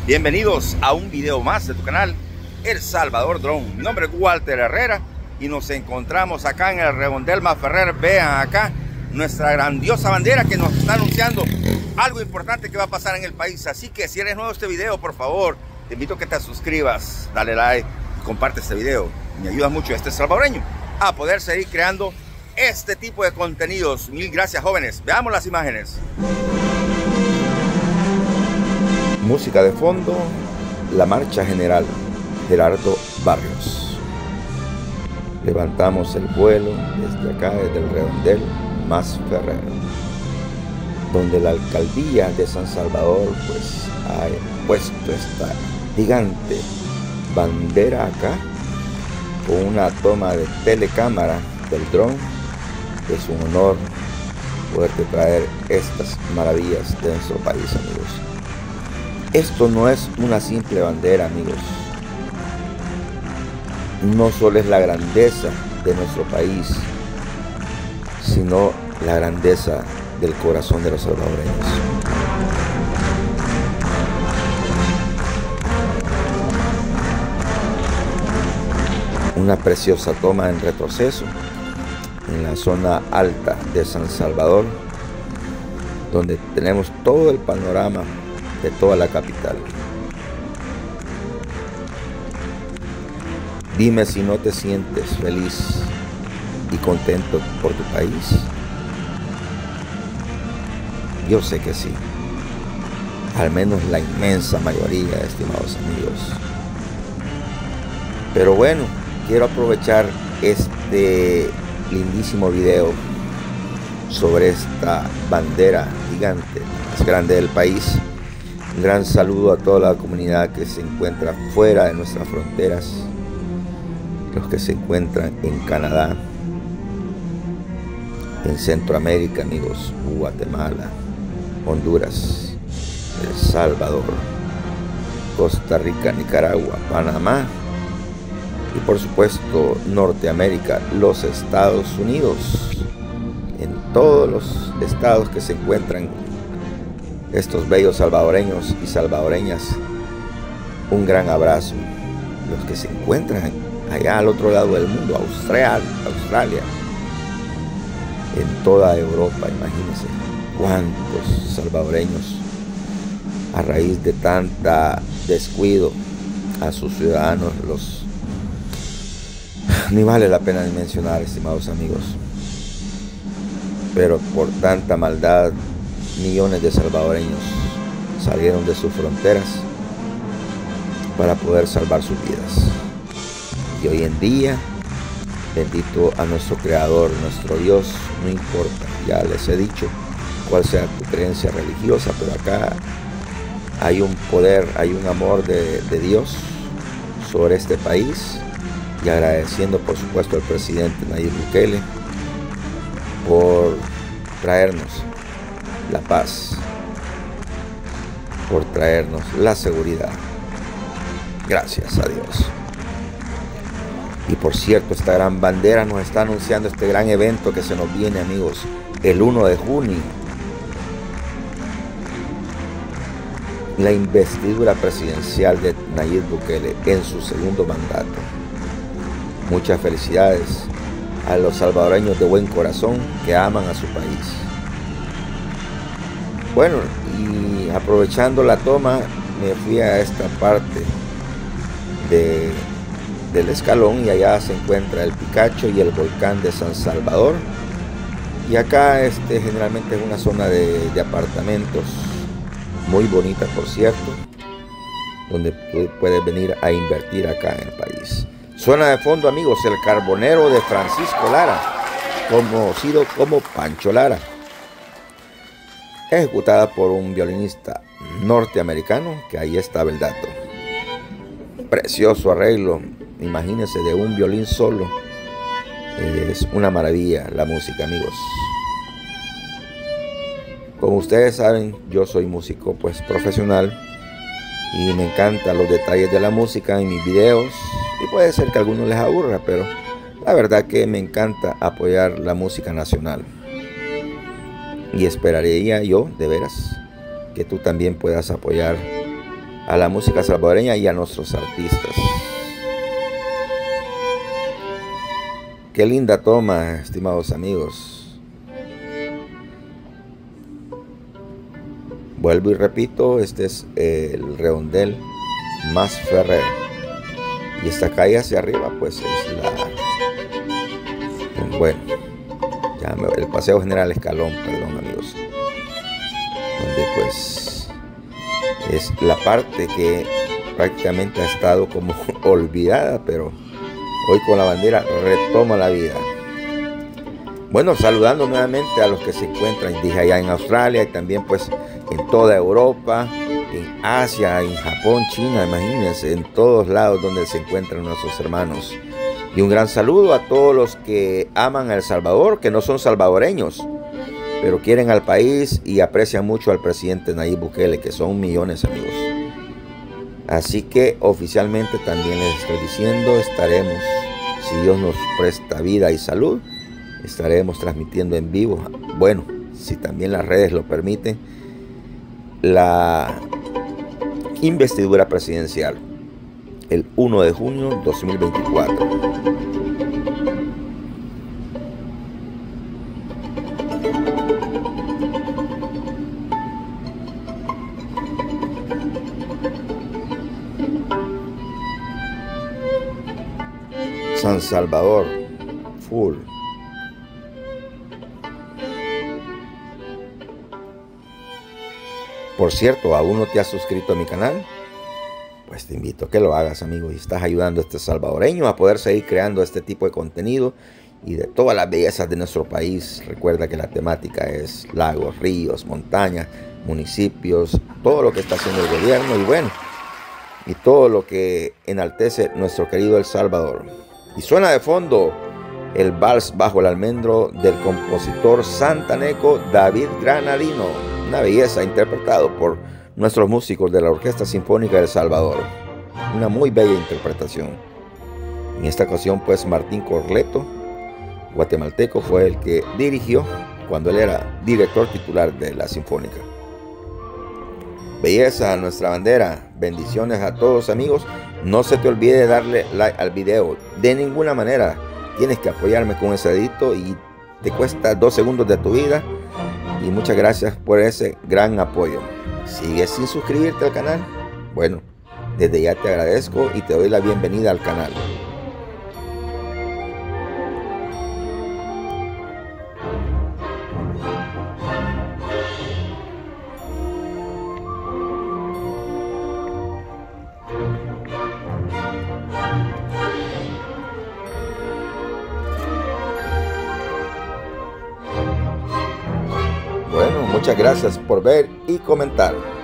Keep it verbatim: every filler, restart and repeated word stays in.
Bienvenidos a un video más de tu canal El Salvador Drone. Mi nombre es Walter Herrera y nos encontramos acá en el Redondel Masferrer. Vean acá nuestra grandiosa bandera que nos está anunciando algo importante que va a pasar en el país. Así que si eres nuevo a este video, por favor, te invito a que te suscribas, dale like y comparte este video. Me ayuda mucho a este salvadoreño a poder seguir creando este tipo de contenidos. Mil gracias, jóvenes. Veamos las imágenes. Música de fondo, la marcha general, Gerardo Barrios. Levantamos el vuelo desde acá, desde el Redondel Masferrer, donde la alcaldía de San Salvador pues ha puesto esta gigante bandera acá, con una toma de telecámara del dron. Es un honor poderte traer estas maravillas de nuestro país, amigos. Esto no es una simple bandera, amigos. No solo es la grandeza de nuestro país, sino la grandeza del corazón de los salvadoreños. Una preciosa toma en retroceso en la zona alta de San Salvador, donde tenemos todo el panorama de toda la capital. Dime si no te sientes feliz y contento por tu país. Yo sé que sí, al menos la inmensa mayoría, estimados amigos. Pero bueno, quiero aprovechar este lindísimo video sobre esta bandera gigante, más grande del país. Un gran saludo a toda la comunidad que se encuentra fuera de nuestras fronteras, los que se encuentran en Canadá, en Centroamérica, amigos, Guatemala, Honduras, El Salvador, Costa Rica, Nicaragua, Panamá y por supuesto Norteamérica, los Estados Unidos. En todos los estados que se encuentran estos bellos salvadoreños y salvadoreñas, un gran abrazo. Los que se encuentran allá al otro lado del mundo, Australia, Australia, en toda Europa, imagínense cuántos salvadoreños, a raíz de tanta descuido a sus ciudadanos, los ni vale la pena ni mencionar, estimados amigos, pero por tanta maldad, millones de salvadoreños salieron de sus fronteras para poder salvar sus vidas. Y hoy en día, bendito a nuestro Creador, nuestro Dios, no importa, ya les he dicho cuál sea tu creencia religiosa, pero acá hay un poder, hay un amor de, de Dios sobre este país, y agradeciendo por supuesto al presidente Nayib Bukele por traernos la paz, por traernos la seguridad. Gracias a Dios. Y por cierto, esta gran bandera nos está anunciando este gran evento que se nos viene, amigos, el uno de junio. La investidura presidencial de Nayib Bukele en su segundo mandato. Muchas felicidades a los salvadoreños de buen corazón que aman a su país. Bueno, y aprovechando la toma, me fui a esta parte de, del escalón, y allá se encuentra el Picacho y el volcán de San Salvador. Y acá este, generalmente es una zona de, de apartamentos, muy bonita por cierto, donde tú puedes venir a invertir acá en el país. Suena de fondo, amigos, el Carbonero de Francisco Lara, conocido como Pancho Lara, ejecutada por un violinista norteamericano, que ahí estaba el dato. Precioso arreglo, imagínense, de un violín solo. Es una maravilla la música, amigos. Como ustedes saben, yo soy músico pues profesional, y me encantan los detalles de la música en mis videos, y puede ser que a algunos les aburra, pero la verdad que me encanta apoyar la música nacional. Y esperaría yo, de veras, que tú también puedas apoyar a la música salvadoreña y a nuestros artistas. Qué linda toma, estimados amigos. Vuelvo y repito, este es el redondel Mas Ferrer. Y esta calle hacia arriba, pues es la... Bueno, ya me, el Paseo General Escalón, perdón amigos. Donde pues es la parte que prácticamente ha estado como olvidada, pero hoy con la bandera retoma la vida. Bueno, saludando nuevamente a los que se encuentran, dije, allá en Australia y también pues en toda Europa, en Asia, en Japón, China, imagínense, en todos lados donde se encuentran nuestros hermanos. Y un gran saludo a todos los que aman a El Salvador, que no son salvadoreños, pero quieren al país y aprecian mucho al presidente Nayib Bukele, que son millones, amigos. Así que oficialmente también les estoy diciendo, estaremos, si Dios nos presta vida y salud, estaremos transmitiendo en vivo, bueno, si también las redes lo permiten, la investidura presidencial el uno de junio de dos mil veinticuatro. San Salvador, full. Por cierto, ¿aún no te has suscrito a mi canal? Pues te invito a que lo hagas, amigo, y estás ayudando a este salvadoreño a poder seguir creando este tipo de contenido y de todas las bellezas de nuestro país. Recuerda que la temática es lagos, ríos, montañas, municipios, todo lo que está haciendo el gobierno y bueno, y todo lo que enaltece nuestro querido El Salvador. Y suena de fondo el vals Bajo el Almendro del compositor santaneco David Granadino. Una belleza interpretado por nuestros músicos de la Orquesta Sinfónica de El Salvador. Una muy bella interpretación. En esta ocasión pues Martín Corleto, guatemalteco, fue el que dirigió cuando él era director titular de la Sinfónica. Belleza a nuestra bandera. Bendiciones a todos, amigos. No se te olvide darle like al video. De ninguna manera tienes que apoyarme con ese dedito y te cuesta dos segundos de tu vida. Y muchas gracias por ese gran apoyo. ¿Sigues sin suscribirte al canal? Bueno, desde ya te agradezco y te doy la bienvenida al canal. Bueno, muchas gracias por ver y comentar.